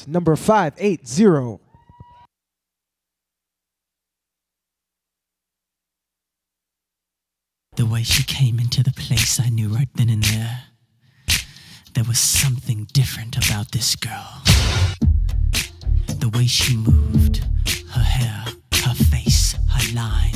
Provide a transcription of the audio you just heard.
Records, number 580. The way she came into the place, I knew right then and there. There was something different about this girl. The way she moved, her hair, her face, her line.